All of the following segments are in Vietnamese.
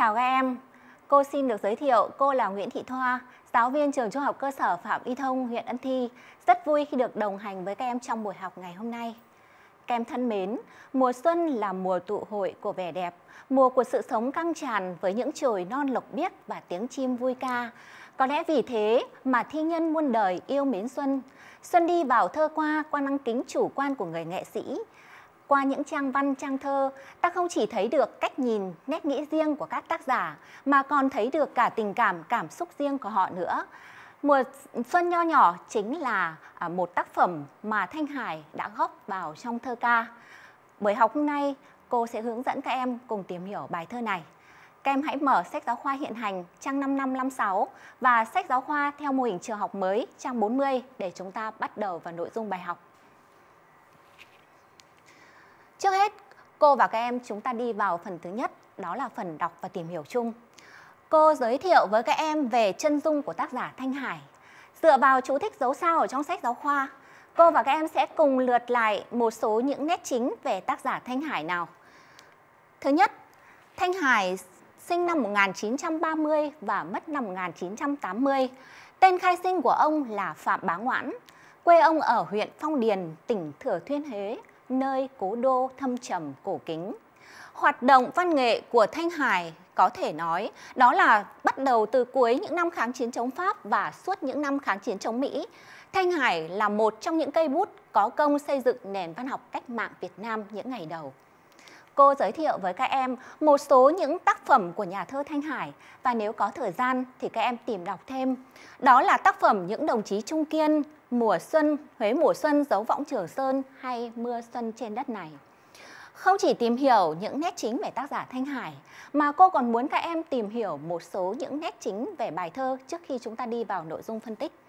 chào các em. Cô xin được giới thiệu, cô là Nguyễn Thị Thoa, giáo viên trường Trung học cơ sở Phạm Y Thông, huyện Ân Thi. Rất vui khi được đồng hành với các em trong buổi học ngày hôm nay. Các em thân mến, mùa xuân là mùa tụ hội của vẻ đẹp, mùa của sự sống căng tràn với những chồi non lộc biếc và tiếng chim vui ca. Có lẽ vì thế mà thi nhân muôn đời yêu mến xuân. Xuân đi vào thơ qua năng kính chủ quan của người nghệ sĩ. Qua những trang văn, trang thơ, ta không chỉ thấy được cách nhìn, nét nghĩ riêng của các tác giả, mà còn thấy được cả tình cảm, cảm xúc riêng của họ nữa. Mùa xuân nho nhỏ chính là một tác phẩm mà Thanh Hải đã góp vào trong thơ ca. Buổi học hôm nay, cô sẽ hướng dẫn các em cùng tìm hiểu bài thơ này. Các em hãy mở sách giáo khoa hiện hành trang 5556 và sách giáo khoa theo mô hình trường học mới trang 40 để chúng ta bắt đầu vào nội dung bài học. Trước hết, cô và các em chúng ta đi vào phần thứ nhất, đó là phần đọc và tìm hiểu chung. Cô giới thiệu với các em về chân dung của tác giả Thanh Hải. Dựa vào chú thích dấu sao ở trong sách giáo khoa, cô và các em sẽ cùng lượt lại một số những nét chính về tác giả Thanh Hải nào. Thứ nhất, Thanh Hải sinh năm 1930 và mất năm 1980. Tên khai sinh của ông là Phạm Bá Ngoãn. Quê ông ở huyện Phong Điền, tỉnh Thừa Thiên Huế, nơi cố đô thâm trầm cổ kính. Hoạt động văn nghệ của Thanh Hải có thể nói đó là bắt đầu từ cuối những năm kháng chiến chống Pháp và suốt những năm kháng chiến chống Mỹ. Thanh Hải là một trong những cây bút có công xây dựng nền văn học cách mạng Việt Nam những ngày đầu. Cô giới thiệu với các em một số những tác phẩm của nhà thơ Thanh Hải và nếu có thời gian thì các em tìm đọc thêm. Đó là tác phẩm Những đồng chí trung kiên, Mùa xuân, Huế mùa xuân dấu võng Trường Sơn hay Mưa xuân trên đất này. Không chỉ tìm hiểu những nét chính về tác giả Thanh Hải mà cô còn muốn các em tìm hiểu một số những nét chính về bài thơ trước khi chúng ta đi vào nội dung phân tích.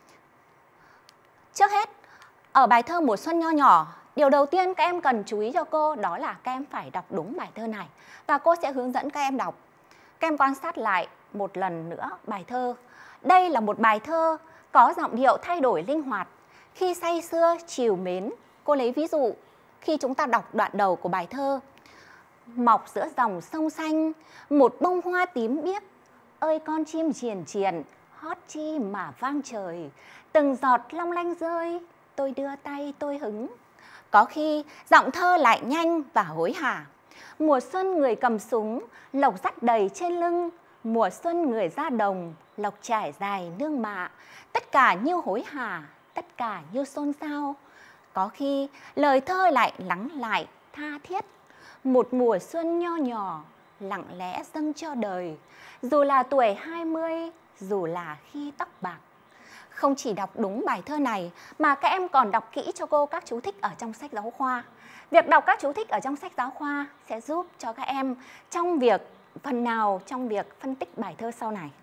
Trước hết, ở bài thơ Mùa xuân nho nhỏ, điều đầu tiên các em cần chú ý cho cô đó là các em phải đọc đúng bài thơ này và cô sẽ hướng dẫn các em đọc. Các em quan sát lại một lần nữa bài thơ. Đây là một bài thơ có giọng điệu thay đổi linh hoạt. Khi say sưa, trìu mến, cô lấy ví dụ khi chúng ta đọc đoạn đầu của bài thơ. Mọc giữa dòng sông xanh, một bông hoa tím biếc, ơi con chim triền triền, hót chi mà vang trời, từng giọt long lanh rơi, tôi đưa tay tôi hứng. Có khi giọng thơ lại nhanh và hối hả. Mùa xuân người cầm súng, lộc dắt đầy trên lưng, mùa xuân người ra đồng, lộc trải dài nương mạ, tất cả như hối hả, tất cả như xôn xao. Có khi lời thơ lại lắng lại, tha thiết. Một mùa xuân nho nhỏ, lặng lẽ dâng cho đời, dù là tuổi 20, dù là khi tóc bạc. Không chỉ đọc đúng bài thơ này mà các em còn đọc kỹ cho cô các chú thích ở trong sách giáo khoa. Việc đọc các chú thích ở trong sách giáo khoa sẽ giúp cho các em trong việc phần nào trong việc phân tích bài thơ sau này.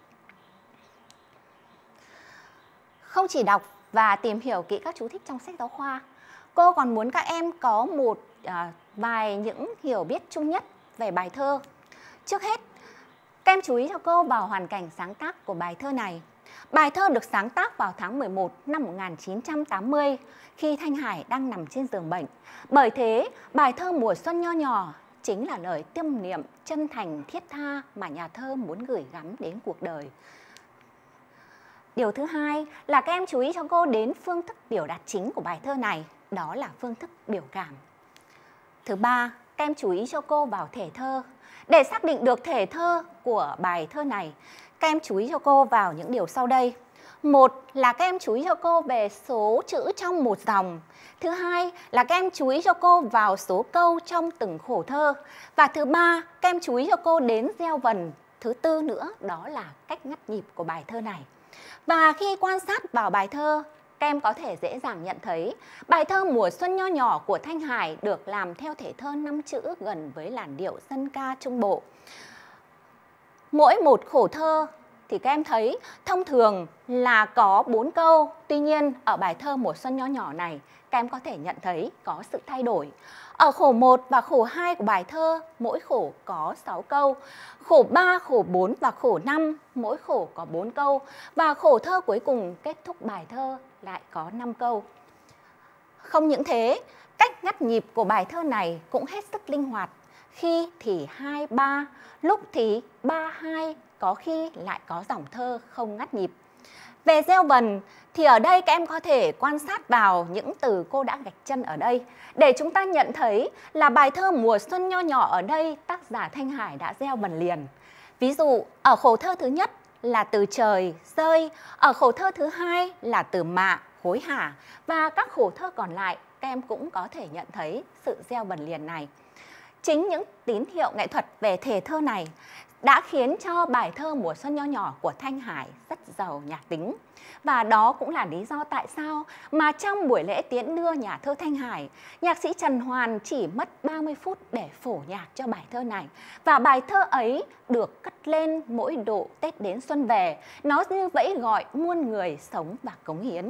Không chỉ đọc và tìm hiểu kỹ các chú thích trong sách giáo khoa, cô còn muốn các em có một vài những hiểu biết chung nhất về bài thơ. Trước hết, các em chú ý cho cô vào hoàn cảnh sáng tác của bài thơ này. Bài thơ được sáng tác vào tháng 11 năm 1980 khi Thanh Hải đang nằm trên giường bệnh. Bởi thế, bài thơ Mùa xuân nho nhỏ chính là lời tâm niệm chân thành thiết tha mà nhà thơ muốn gửi gắm đến cuộc đời. Điều thứ hai là các em chú ý cho cô đến phương thức biểu đạt chính của bài thơ này, đó là phương thức biểu cảm. Thứ ba, các em chú ý cho cô vào thể thơ. Để xác định được thể thơ của bài thơ này, các em chú ý cho cô vào những điều sau đây. Một là các em chú ý cho cô về số chữ trong một dòng. Thứ hai là các em chú ý cho cô vào số câu trong từng khổ thơ. Và thứ ba, các em chú ý cho cô đến gieo vần. Thứ tư nữa đó là cách ngắt nhịp của bài thơ này. Và khi quan sát vào bài thơ, các em có thể dễ dàng nhận thấy bài thơ Mùa xuân nho nhỏ của Thanh Hải được làm theo thể thơ 5 chữ gần với làn điệu dân ca Trung Bộ. Mỗi một khổ thơ thì các em thấy thông thường là có 4 câu. Tuy nhiên ở bài thơ Mùa xuân nho nhỏ này các em có thể nhận thấy có sự thay đổi. Ở khổ 1 và khổ 2 của bài thơ mỗi khổ có 6 câu. Khổ 3, khổ 4 và khổ 5 mỗi khổ có 4 câu. Và khổ thơ cuối cùng kết thúc bài thơ lại có 5 câu. Không những thế, cách ngắt nhịp của bài thơ này cũng hết sức linh hoạt. khi thì 2-3, lúc thì 3-2, có khi lại có dòng thơ không ngắt nhịp. Về gieo vần thì ở đây các em có thể quan sát vào những từ cô đã gạch chân ở đây để chúng ta nhận thấy là bài thơ Mùa Xuân Nho Nhỏ ở đây tác giả Thanh Hải đã gieo vần liền. Ví dụ ở khổ thơ thứ nhất là từ trời, rơi, ở khổ thơ thứ hai là từ mạ, hối hả, và các khổ thơ còn lại các em cũng có thể nhận thấy sự gieo vần liền này. Chính những tín hiệu nghệ thuật về thể thơ này đã khiến cho bài thơ Mùa Xuân Nho Nhỏ của Thanh Hải rất giàu nhạc tính. Và đó cũng là lý do tại sao mà trong buổi lễ tiễn đưa nhà thơ Thanh Hải, nhạc sĩ Trần Hoàn chỉ mất 30 phút để phổ nhạc cho bài thơ này. Và bài thơ ấy được cất lên mỗi độ Tết đến xuân về, nó như vẫy gọi muôn người sống và cống hiến.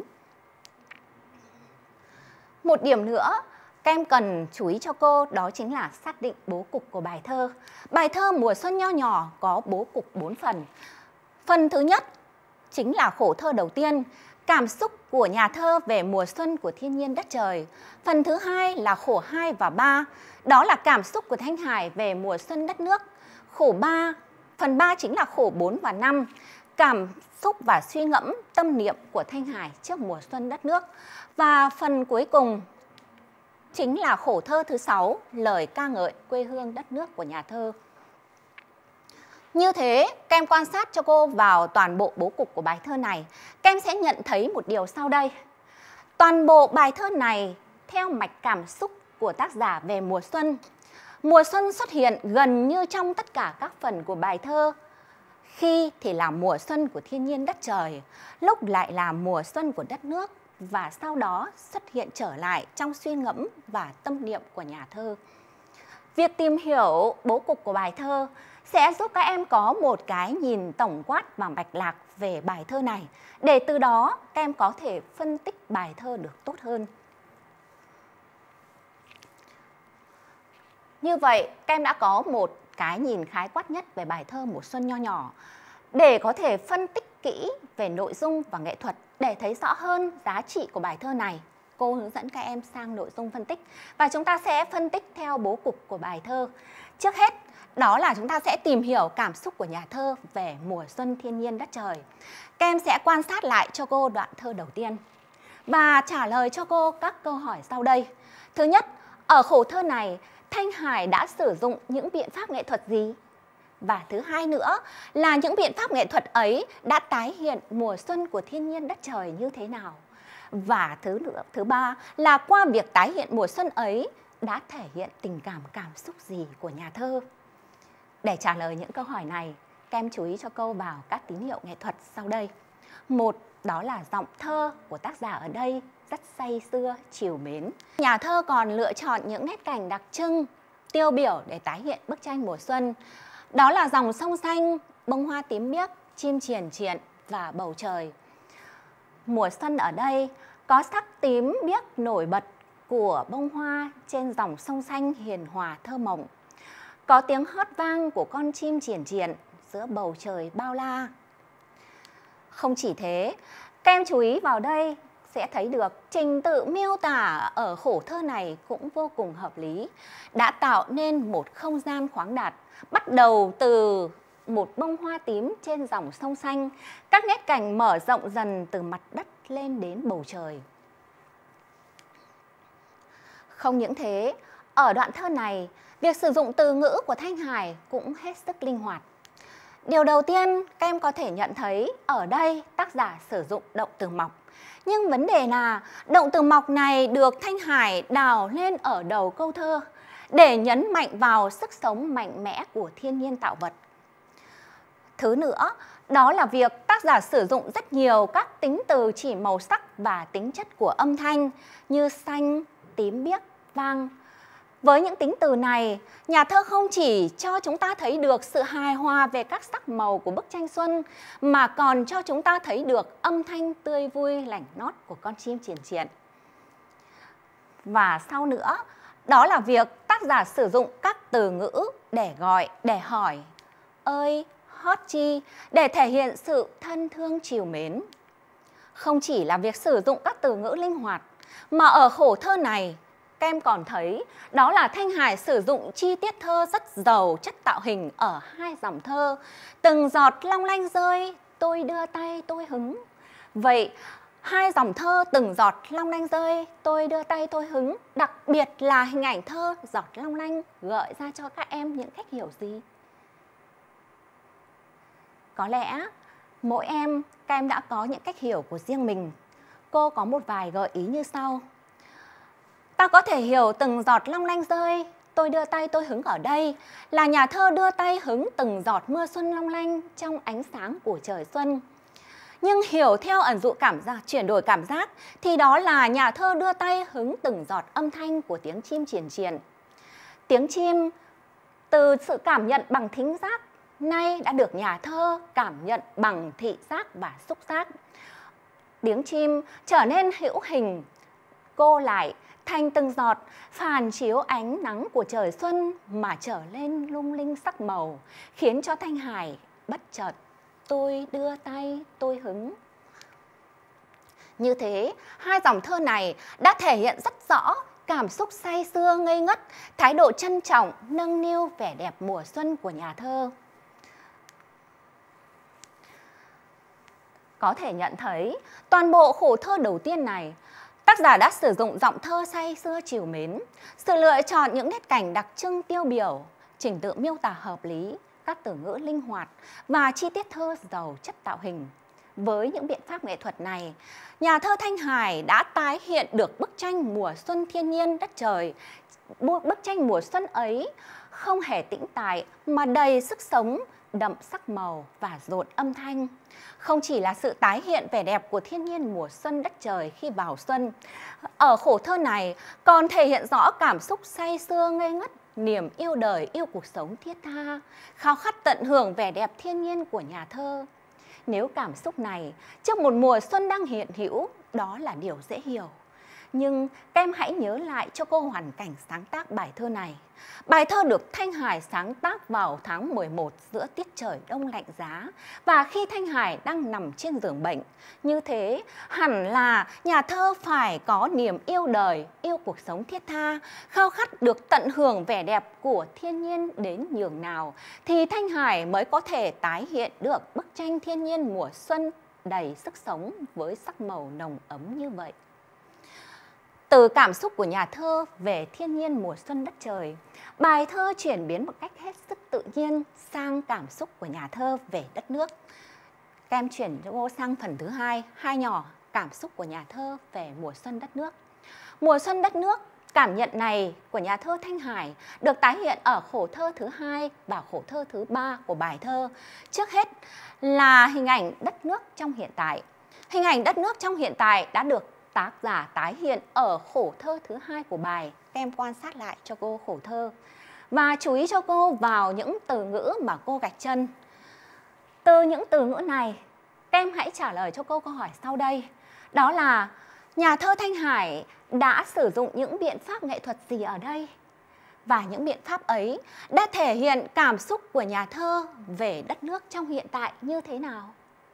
Một điểm nữa các em cần chú ý cho cô, đó chính là xác định bố cục của bài thơ. Bài thơ Mùa Xuân Nho Nhỏ có bố cục 4 phần. Phần thứ nhất chính là khổ thơ đầu tiên, cảm xúc của nhà thơ về mùa xuân của thiên nhiên đất trời. Phần thứ hai là khổ 2 và 3, đó là cảm xúc của Thanh Hải về mùa xuân đất nước. Phần 3 chính là khổ 4 và 5, cảm xúc và suy ngẫm tâm niệm của Thanh Hải trước mùa xuân đất nước. Và phần cuối cùng chính là khổ thơ thứ 6, lời ca ngợi quê hương đất nước của nhà thơ. Như thế, các em quan sát cho cô vào toàn bộ bố cục của bài thơ này, các em sẽ nhận thấy một điều sau đây. Toàn bộ bài thơ này theo mạch cảm xúc của tác giả về mùa xuân. Mùa xuân xuất hiện gần như trong tất cả các phần của bài thơ. Khi thì là mùa xuân của thiên nhiên đất trời, lúc lại là mùa xuân của đất nước, và sau đó xuất hiện trở lại trong suy ngẫm và tâm niệm của nhà thơ. Việc tìm hiểu bố cục của bài thơ sẽ giúp các em có một cái nhìn tổng quát và mạch lạc về bài thơ này, để từ đó các em có thể phân tích bài thơ được tốt hơn. Như vậy, các em đã có một cái nhìn khái quát nhất về bài thơ Mùa Xuân Nho Nhỏ. Để có thể phân tích kỹ về nội dung và nghệ thuật để thấy rõ hơn giá trị của bài thơ này, cô hướng dẫn các em sang nội dung phân tích. Và chúng ta sẽ phân tích theo bố cục của bài thơ. Trước hết, đó là chúng ta sẽ tìm hiểu cảm xúc của nhà thơ về mùa xuân thiên nhiên đất trời. Các em sẽ quan sát lại cho cô đoạn thơ đầu tiên và trả lời cho cô các câu hỏi sau đây. Thứ nhất, ở khổ thơ này, Thanh Hải đã sử dụng những biện pháp nghệ thuật gì? Và thứ hai nữa là những biện pháp nghệ thuật ấy đã tái hiện mùa xuân của thiên nhiên đất trời như thế nào? Và thứ ba là qua việc tái hiện mùa xuân ấy đã thể hiện tình cảm xúc gì của nhà thơ? Để trả lời những câu hỏi này, các em chú ý cho cô vào các tín hiệu nghệ thuật sau đây. Một, đó là giọng thơ của tác giả ở đây rất say sưa, trìu mến. Nhà thơ còn lựa chọn những nét cảnh đặc trưng, tiêu biểu để tái hiện bức tranh mùa xuân. Đó là dòng sông xanh, bông hoa tím biếc, chim triền triện và bầu trời. Mùa xuân ở đây có sắc tím biếc nổi bật của bông hoa trên dòng sông xanh hiền hòa thơ mộng. Có tiếng hót vang của con chim triền triện giữa bầu trời bao la. Không chỉ thế, các em chú ý vào đây sẽ thấy được trình tự miêu tả ở khổ thơ này cũng vô cùng hợp lý, đã tạo nên một không gian khoáng đạt, bắt đầu từ một bông hoa tím trên dòng sông xanh, các nét cảnh mở rộng dần từ mặt đất lên đến bầu trời. Không những thế, ở đoạn thơ này, việc sử dụng từ ngữ của Thanh Hải cũng hết sức linh hoạt. Điều đầu tiên, các em có thể nhận thấy ở đây tác giả sử dụng động từ mọc. Nhưng vấn đề là động từ mọc này được Thanh Hải đào lên ở đầu câu thơ để nhấn mạnh vào sức sống mạnh mẽ của thiên nhiên tạo vật. Thứ nữa, đó là việc tác giả sử dụng rất nhiều các tính từ chỉ màu sắc và tính chất của âm thanh như xanh, tím biếc, vang. Với những tính từ này, nhà thơ không chỉ cho chúng ta thấy được sự hài hòa về các sắc màu của bức tranh xuân, mà còn cho chúng ta thấy được âm thanh tươi vui lảnh nót của con chim triền triện. Và sau nữa, đó là việc tác giả sử dụng các từ ngữ để gọi, để hỏi, ơi, hót chi, để thể hiện sự thân thương trìu mến. Không chỉ là việc sử dụng các từ ngữ linh hoạt, mà ở khổ thơ này, các em còn thấy đó là Thanh Hải sử dụng chi tiết thơ rất giàu chất tạo hình ở hai dòng thơ Từng giọt long lanh rơi, tôi đưa tay tôi hứng. Vậy hai dòng thơ Từng giọt long lanh rơi, tôi đưa tay tôi hứng, đặc biệt là hình ảnh thơ giọt long lanh gợi ra cho các em những cách hiểu gì? Có lẽ mỗi em, các em đã có những cách hiểu của riêng mình. Cô có một vài gợi ý như sau. Ta có thể hiểu từng giọt long lanh rơi, tôi đưa tay tôi hứng ở đây là nhà thơ đưa tay hứng từng giọt mưa xuân long lanh trong ánh sáng của trời xuân. Nhưng hiểu theo ẩn dụ cảm giác, chuyển đổi cảm giác thì đó là nhà thơ đưa tay hứng từng giọt âm thanh của tiếng chim triền triền. Tiếng chim từ sự cảm nhận bằng thính giác nay đã được nhà thơ cảm nhận bằng thị giác và xúc giác. Tiếng chim trở nên hữu hình, cô lại thành từng giọt phản chiếu ánh nắng của trời xuân mà trở lên lung linh sắc màu, khiến cho Thanh Hải bất chợt tôi đưa tay tôi hứng. Như thế, hai dòng thơ này đã thể hiện rất rõ cảm xúc say sưa ngây ngất, thái độ trân trọng, nâng niu vẻ đẹp mùa xuân của nhà thơ. Có thể nhận thấy, toàn bộ khổ thơ đầu tiên này, tác giả đã sử dụng giọng thơ say sưa trìu mến, sự lựa chọn những nét cảnh đặc trưng tiêu biểu, trình tự miêu tả hợp lý, các từ ngữ linh hoạt và chi tiết thơ giàu chất tạo hình. Với những biện pháp nghệ thuật này, nhà thơ Thanh Hải đã tái hiện được bức tranh mùa xuân thiên nhiên đất trời. Bức tranh mùa xuân ấy không hề tĩnh tại mà đầy sức sống, đậm sắc màu và rộn âm thanh. Không chỉ là sự tái hiện vẻ đẹp của thiên nhiên mùa xuân đất trời khi vào xuân, ở khổ thơ này còn thể hiện rõ cảm xúc say sưa ngây ngất, niềm yêu đời, yêu cuộc sống thiết tha, khao khát tận hưởng vẻ đẹp thiên nhiên của nhà thơ. Nếu cảm xúc này trước một mùa xuân đang hiện hữu, đó là điều dễ hiểu. Nhưng các em hãy nhớ lại cho cô hoàn cảnh sáng tác bài thơ này. Bài thơ được Thanh Hải sáng tác vào tháng 11 giữa tiết trời đông lạnh giá và khi Thanh Hải đang nằm trên giường bệnh. Như thế, hẳn là nhà thơ phải có niềm yêu đời, yêu cuộc sống thiết tha, khao khát được tận hưởng vẻ đẹp của thiên nhiên đến nhường nào, thì Thanh Hải mới có thể tái hiện được bức tranh thiên nhiên mùa xuân đầy sức sống với sắc màu nồng ấm như vậy. Từ cảm xúc của nhà thơ về thiên nhiên mùa xuân đất trời, bài thơ chuyển biến một cách hết sức tự nhiên sang cảm xúc của nhà thơ về đất nước. Các em chuyển vô sang phần thứ hai, hai nhỏ cảm xúc của nhà thơ về mùa xuân đất nước. Mùa xuân đất nước, cảm nhận này của nhà thơ Thanh Hải được tái hiện ở khổ thơ thứ hai và khổ thơ thứ ba của bài thơ. Trước hết là hình ảnh đất nước trong hiện tại. Hình ảnh đất nước trong hiện tại đã được tác giả tái hiện ở khổ thơ thứ hai của bài. Các em quan sát lại cho cô khổ thơ và chú ý cho cô vào những từ ngữ mà cô gạch chân. Từ những từ ngữ này, các em hãy trả lời cho cô câu hỏi sau đây. Đó là nhà thơ Thanh Hải đã sử dụng những biện pháp nghệ thuật gì ở đây? Và những biện pháp ấy đã thể hiện cảm xúc của nhà thơ về đất nước trong hiện tại như thế nào?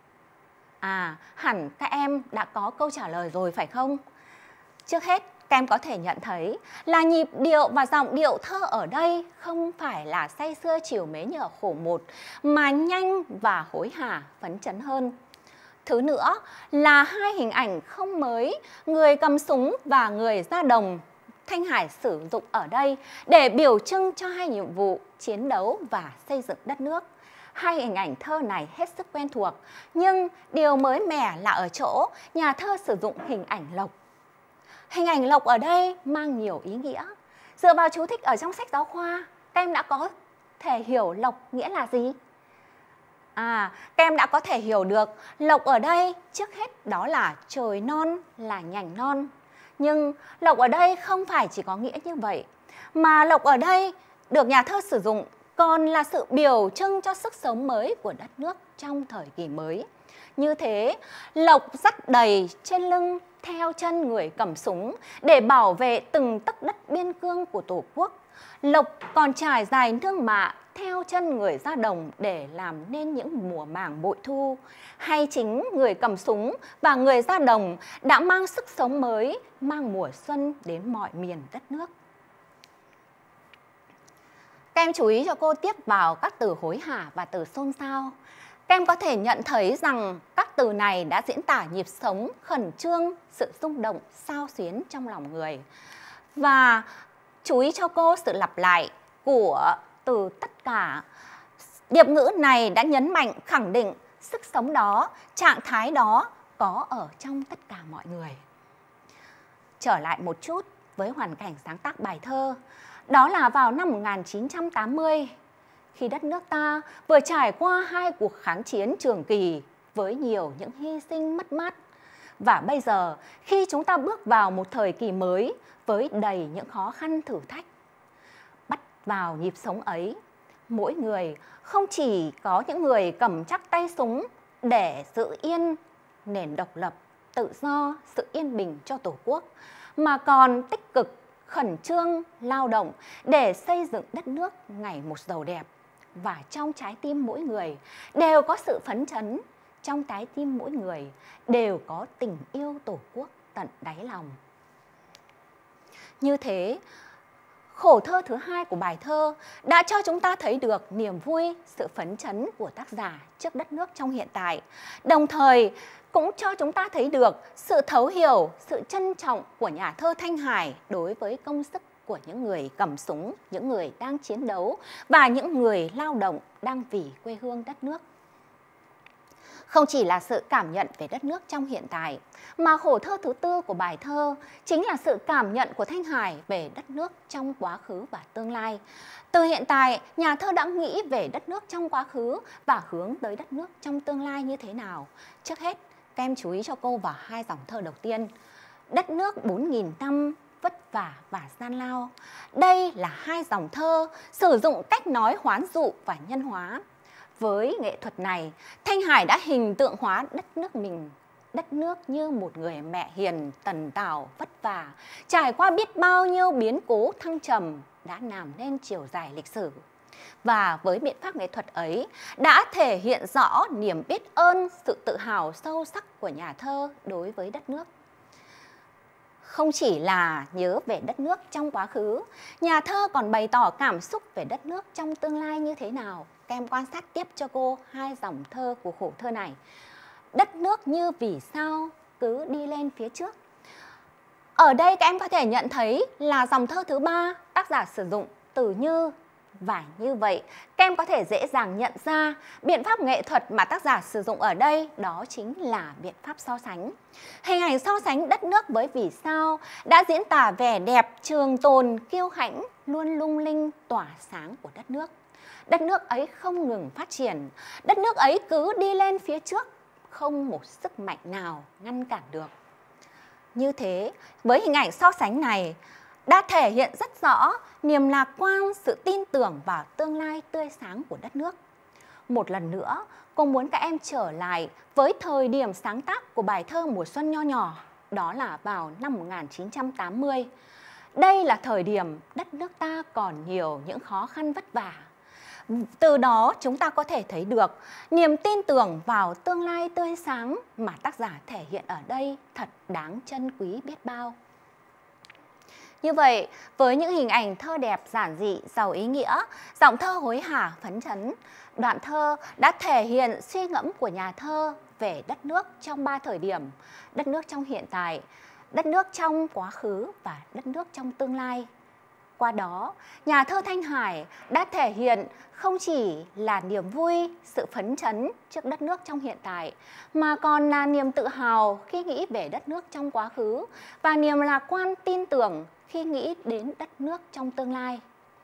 Hẳn các em đã có câu trả lời rồi phải không? Trước hết, các em có thể nhận thấy là nhịp điệu và giọng điệu thơ ở đây không phải là say sưa trìu mến như ở khổ 1, mà nhanh và hối hả, phấn chấn hơn. Thứ nữa là hai hình ảnh không mới, người cầm súng và người ra đồng, Thanh Hải sử dụng ở đây để biểu trưng cho hai nhiệm vụ chiến đấu và xây dựng đất nước. Hai hình ảnh thơ này hết sức quen thuộc, nhưng điều mới mẻ là ở chỗ nhà thơ sử dụng hình ảnh lộc. Hình ảnh lộc ở đây mang nhiều ý nghĩa. Dựa vào chú thích ở trong sách giáo khoa, các em đã có thể hiểu lộc nghĩa là gì? Các em đã có thể hiểu được lộc ở đây trước hết đó là chồi non, là nhành non. Nhưng lộc ở đây không phải chỉ có nghĩa như vậy, mà lộc ở đây được nhà thơ sử dụng còn là sự biểu trưng cho sức sống mới của đất nước trong thời kỳ mới. Như thế, lộc dắt đầy trên lưng theo chân người cầm súng để bảo vệ từng tấc đất biên cương của Tổ quốc Lộc còn trải dài nương mạ theo chân người ra đồng để làm nên những mùa màng bội thu. Hay chính người cầm súng và người ra đồng đã mang sức sống mới, mang mùa xuân đến mọi miền đất nước. Các em chú ý cho cô tiếp vào các từ hối hả và từ xôn xao. Các em có thể nhận thấy rằng các từ này đã diễn tả nhịp sống, khẩn trương, sự rung động, xao xuyến trong lòng người. Và chú ý cho cô sự lặp lại của từ tất cả. Điệp ngữ này đã nhấn mạnh khẳng định sức sống đó, trạng thái đó có ở trong tất cả mọi người. Trở lại một chút với hoàn cảnh sáng tác bài thơ. Đó là vào năm 1980, khi đất nước ta vừa trải qua 2 cuộc kháng chiến trường kỳ với nhiều những hy sinh mất mát. Và bây giờ, khi chúng ta bước vào một thời kỳ mới với đầy những khó khăn thử thách, bắt vào nhịp sống ấy, mỗi người không chỉ có những người cầm chắc tay súng để giữ yên nền độc lập, tự do, sự yên bình cho Tổ quốc, mà còn tích cực, khẩn trương, lao động để xây dựng đất nước ngày một giàu đẹp. Và trong trái tim mỗi người đều có sự phấn chấn, trong trái tim mỗi người đều có tình yêu Tổ quốc tận đáy lòng. Như thế, khổ thơ thứ 2 của bài thơ đã cho chúng ta thấy được niềm vui, sự phấn chấn của tác giả trước đất nước trong hiện tại. Đồng thời cũng cho chúng ta thấy được sự thấu hiểu, sự trân trọng của nhà thơ Thanh Hải đối với công sức của những người cầm súng, những người đang chiến đấu và những người lao động đang vì quê hương đất nước. Không chỉ là sự cảm nhận về đất nước trong hiện tại, mà khổ thơ thứ 4 của bài thơ chính là sự cảm nhận của Thanh Hải về đất nước trong quá khứ và tương lai. Từ hiện tại, nhà thơ đã nghĩ về đất nước trong quá khứ và hướng tới đất nước trong tương lai như thế nào. Trước hết, các em chú ý cho cô vào 2 dòng thơ đầu tiên. Đất nước 4.000 năm vất vả và gian lao. Đây là 2 dòng thơ sử dụng cách nói hoán dụ và nhân hóa. Với nghệ thuật này, Thanh Hải đã hình tượng hóa đất nước mình, đất nước như một người mẹ hiền tần tảo vất vả, trải qua biết bao nhiêu biến cố thăng trầm đã làm nên chiều dài lịch sử. Và với biện pháp nghệ thuật ấy đã thể hiện rõ niềm biết ơn, sự tự hào sâu sắc của nhà thơ đối với đất nước. Không chỉ là nhớ về đất nước trong quá khứ, nhà thơ còn bày tỏ cảm xúc về đất nước trong tương lai như thế nào. Các em quan sát tiếp cho cô 2 dòng thơ của khổ thơ này. Đất nước như vì sao cứ đi lên phía trước. Ở đây các em có thể nhận thấy là dòng thơ thứ 3, tác giả sử dụng từ như và như vậy. Các em có thể dễ dàng nhận ra biện pháp nghệ thuật mà tác giả sử dụng ở đây đó chính là biện pháp so sánh. Hình ảnh so sánh đất nước với vì sao đã diễn tả vẻ đẹp, trường tồn, kiêu hãnh, luôn lung linh, tỏa sáng của đất nước. Đất nước ấy không ngừng phát triển, đất nước ấy cứ đi lên phía trước, không một sức mạnh nào ngăn cản được. Như thế, với hình ảnh so sánh này đã thể hiện rất rõ niềm lạc quan, sự tin tưởng vào tương lai tươi sáng của đất nước. Một lần nữa, cô muốn các em trở lại với thời điểm sáng tác của bài thơ Mùa Xuân Nho Nhỏ, đó là vào năm 1980. Đây là thời điểm đất nước ta còn nhiều những khó khăn vất vả. Từ đó chúng ta có thể thấy được niềm tin tưởng vào tương lai tươi sáng mà tác giả thể hiện ở đây thật đáng trân quý biết bao. Như vậy, với những hình ảnh thơ đẹp, giản dị, giàu ý nghĩa, giọng thơ hối hả, phấn chấn, đoạn thơ đã thể hiện suy ngẫm của nhà thơ về đất nước trong 3 thời điểm: đất nước trong hiện tại, đất nước trong quá khứ và đất nước trong tương lai. Qua đó, nhà thơ Thanh Hải đã thể hiện không chỉ là niềm vui, sự phấn chấn trước đất nước trong hiện tại, mà còn là niềm tự hào khi nghĩ về đất nước trong quá khứ và niềm lạc quan tin tưởng khi nghĩ đến đất nước trong tương lai.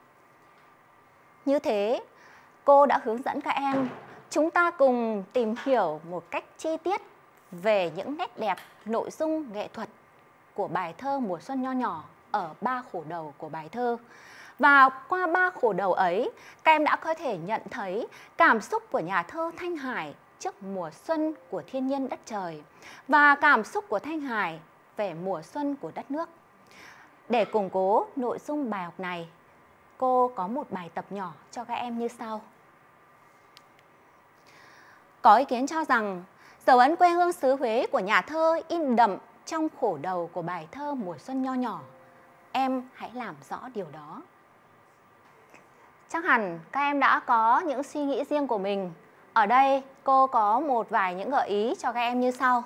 Như thế, cô đã hướng dẫn các em, chúng ta cùng tìm hiểu một cách chi tiết về những nét đẹp, nội dung, nghệ thuật của bài thơ Mùa Xuân Nho Nhỏ ở 3 khổ đầu của bài thơ. Và qua 3 khổ đầu ấy, các em đã có thể nhận thấy cảm xúc của nhà thơ Thanh Hải trước mùa xuân của thiên nhiên đất trời và cảm xúc của Thanh Hải về mùa xuân của đất nước. Để củng cố nội dung bài học này, cô có một bài tập nhỏ cho các em như sau. Có ý kiến cho rằng dấu ấn quê hương xứ Huế của nhà thơ in đậm trong khổ đầu của bài thơ Mùa Xuân Nho Nhỏ. Em hãy làm rõ điều đó. Chắc hẳn các em đã có những suy nghĩ riêng của mình. Ở đây cô có một vài những gợi ý cho các em như sau.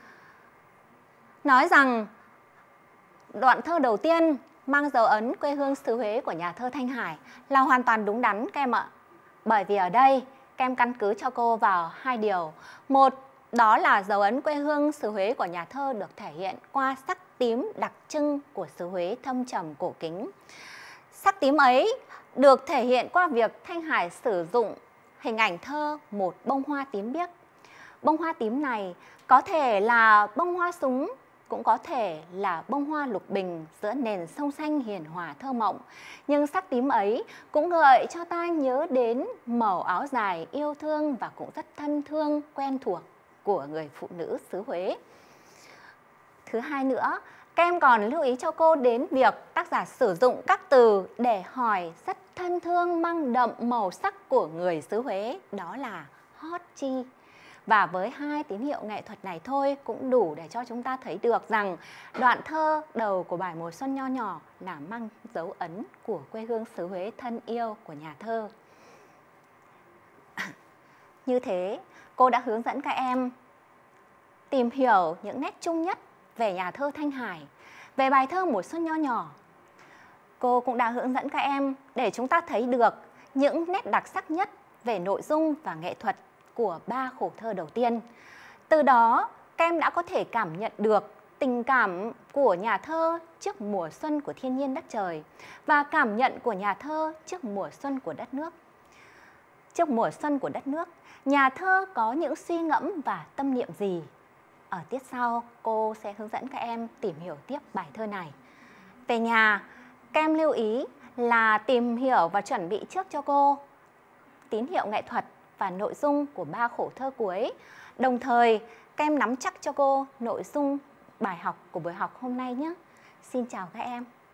Nói rằng đoạn thơ đầu tiên mang dấu ấn quê hương xứ Huế của nhà thơ Thanh Hải là hoàn toàn đúng đắn các em ạ. Bởi vì ở đây các em căn cứ cho cô vào hai điều. Một, đó là dấu ấn quê hương xứ Huế của nhà thơ được thể hiện qua sắc tím đặc trưng của xứ Huế thâm trầm cổ kính. Sắc tím ấy được thể hiện qua việc Thanh Hải sử dụng hình ảnh thơ một bông hoa tím biếc. Bông hoa tím này có thể là bông hoa súng, cũng có thể là bông hoa lục bình giữa nền sông xanh hiền hòa thơ mộng. Nhưng sắc tím ấy cũng gợi cho ta nhớ đến màu áo dài yêu thương và cũng rất thân thương, quen thuộc của người phụ nữ xứ Huế. Thứ hai nữa, các em còn lưu ý cho cô đến việc tác giả sử dụng các từ để hỏi rất thân thương mang đậm màu sắc của người xứ Huế, đó là hót chi. Và với hai tín hiệu nghệ thuật này thôi cũng đủ để cho chúng ta thấy được rằng đoạn thơ đầu của bài Mùa Xuân Nho Nhỏ là mang dấu ấn của quê hương xứ Huế thân yêu của nhà thơ. Như thế, cô đã hướng dẫn các em tìm hiểu những nét chung nhất về nhà thơ Thanh Hải, về bài thơ Mùa Xuân Nho Nhỏ. Cô cũng đã hướng dẫn các em để chúng ta thấy được những nét đặc sắc nhất về nội dung và nghệ thuật của ba khổ thơ đầu tiên. Từ đó, các em đã có thể cảm nhận được tình cảm của nhà thơ trước mùa xuân của thiên nhiên đất trời và cảm nhận của nhà thơ trước mùa xuân của đất nước. Trước mùa xuân của đất nước, nhà thơ có những suy ngẫm và tâm niệm gì? Ở tiết sau, cô sẽ hướng dẫn các em tìm hiểu tiếp bài thơ này. Về nhà, các em lưu ý là tìm hiểu và chuẩn bị trước cho cô tín hiệu nghệ thuật và nội dung của ba khổ thơ cuối. Đồng thời, các em nắm chắc cho cô nội dung bài học của buổi học hôm nay nhé. Xin chào các em.